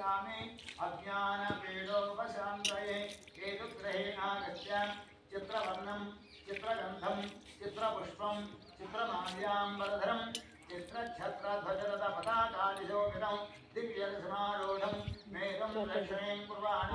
स्वामी अज्ञानपीडोपशान्तये केतुग्रहेणागत्य चित्रवर्णं चित्रगन्धं चित्रपुष्पं चित्रमाल्याम्बरधरं चित्रच्छत्रध्वजरथपताकादिशोभितं दिव्यरसमारूढं मेघं लक्ष्मीं कुर्वाणि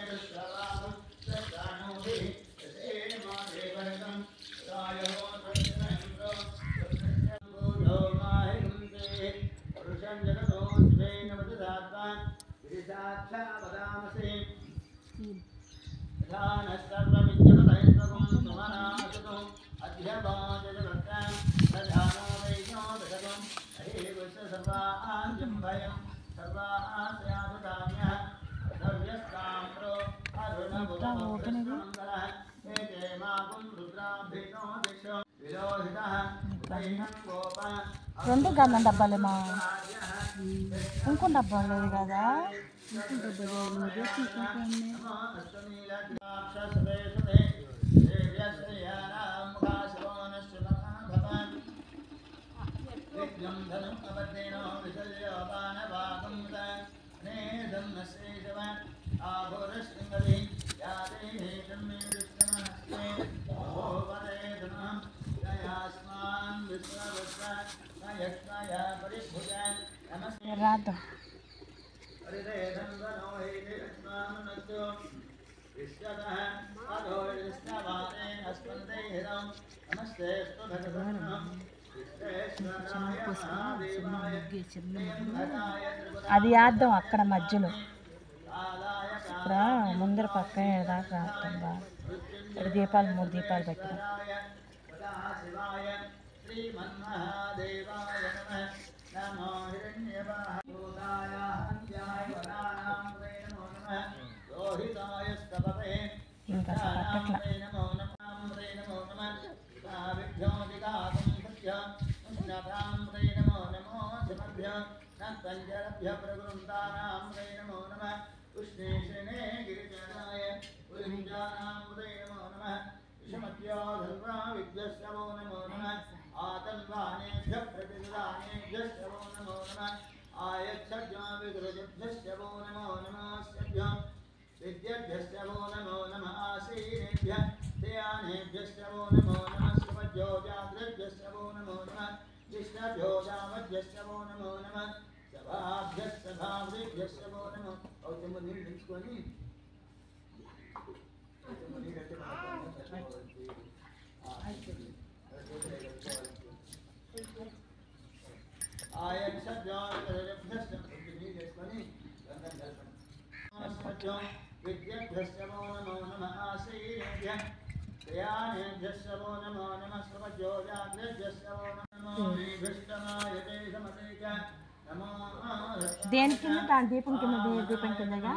రెండు గంధం డబ్బాలేమా ఇంకో డబ్బా లేదు కదా రాద్దాం అది వేద్దాం అక్కడ మధ్యలో ఇక్కడ ముందర పక్కన దాకా రాద్దాం బాగా ఇక్కడ దీపాలు 3 దీపాలు పెట్టాం ఇంకా పట్టట్లా దేని కింద దాని దీపం కింద దీపం కిందగా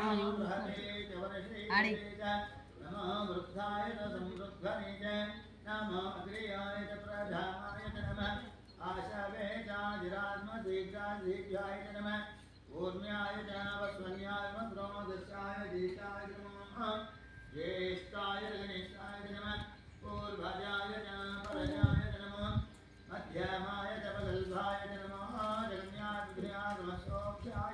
ज्येष्ठाय गणेशाय नमः पूर्वजाय परजाय नमः मध्यमाय जपगल्भाय नमः जगन्याय नमः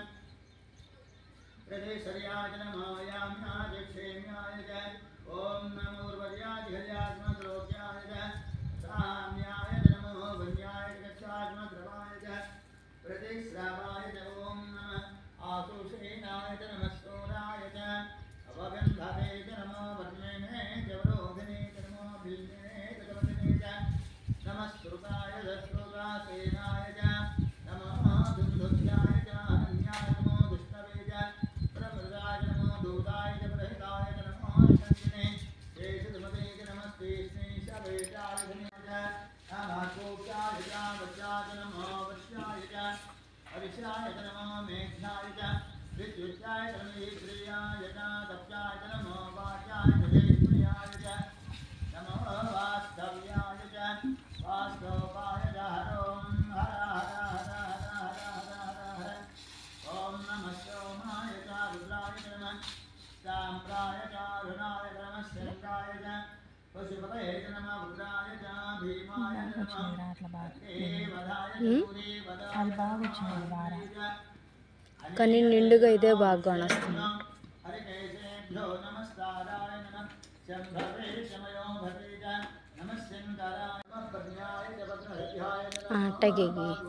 प्रदेशर्याय नमः याम्याय क्षेम्याय ओम नमो उर्वर्याय घल्याय नमः साम्याय नमः वन्याय गच्छाय नमः द्रवाय प्रदेश्रावाय ओम नमः आसुषेनाय नमः सोराय अवगन्धवे नमो वर्णेने जवरोधने नमो बिल्ने जगवदने नमः श्रुताय दश्रुतासेनाय नमः दुन्दुभ्याय अन्याय नमो दुष्टवे प्रमृदाय नमो दूताय प्रहिताय नमो शङ्किने शेषधमते नमस्ते स्नेशवेटाय धन्याय नमः कोप्याय वज्राय नमो वश्याय अविशाय नमो मेघ्नाय विद्युत्याय नमः श्रेयाय तप्याय नमो वाचाय जयप्रियाय नमो वास्तव्याय वास्तवाय हरों हर हर हर हर हर हर ओम नमः सोमाय रुद्राय नमः सांप्राय रुणाय नमः शंकाय पशुपतये नमः रुद्राय भीमाय नमः అది బాగా వచ్చింది వారా కానీ నిండుగా ఇదే బాగా కానొస్తుంది. అట్టగే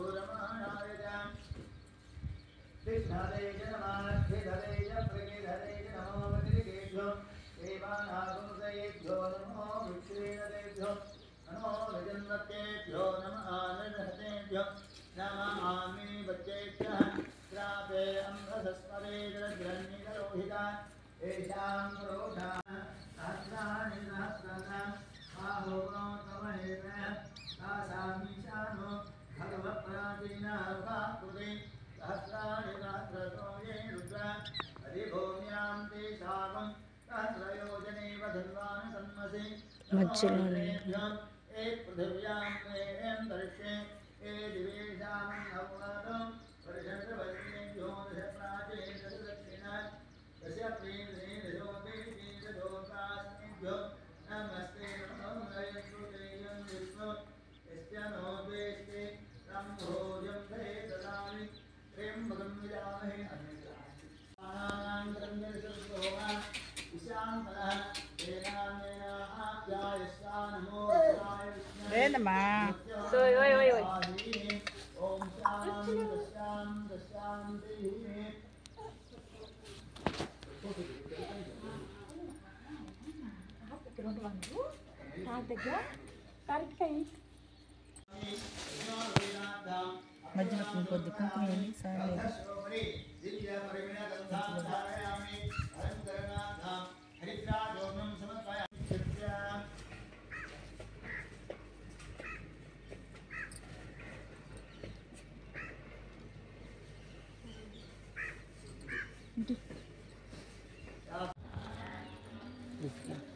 మధ్యలోనే ఏందమ్మా మధ్యలో కొద్ది కుంకుమ వేయండి సార్ ఇంటి